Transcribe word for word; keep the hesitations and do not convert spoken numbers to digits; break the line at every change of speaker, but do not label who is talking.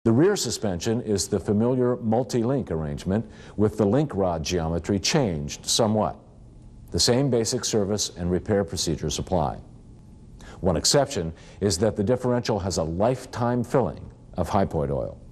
The rear suspension is the familiar multi-link arrangement with the link rod geometry changed somewhat. The same basic service and repair procedures apply. One exception is that the differential has a lifetime filling of hypoid oil.